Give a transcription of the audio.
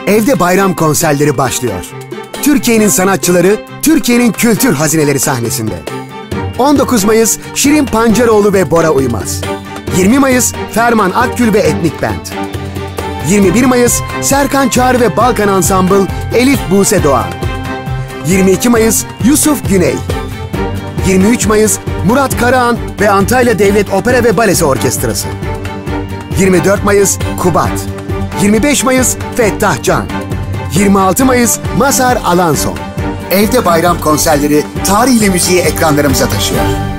Evde bayram konserleri başlıyor. Türkiye'nin sanatçıları, Türkiye'nin kültür hazineleri sahnesinde. 19 Mayıs Şirin Pancaroğlu ve Bora Uymaz. 20 Mayıs Ferman Akgül ve Etnik Band. 21 Mayıs Serkan Çağrı ve Balkan Ensemble Elif Buse Doğan. 22 Mayıs Yusuf Güney. 23 Mayıs Murat Karahan ve Antalya Devlet Opera ve Balesi Orkestrası. 24 Mayıs Kubat. 25 Mayıs Fettah Can. 26 Mayıs Mazhar Alanson. Evde bayram konserleri tarihle müziği ekranlarımıza taşıyor.